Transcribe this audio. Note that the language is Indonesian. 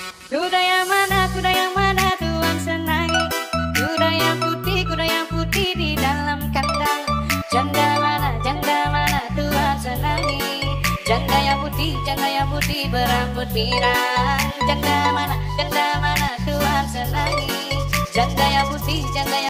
kuda yang mana Tuhan senangi? Kuda yang putih di dalam kandang. Janda mana Tuhan senangi? Janda yang putih berambut pirang. Janda mana Tuhan senangi? Janda yang putih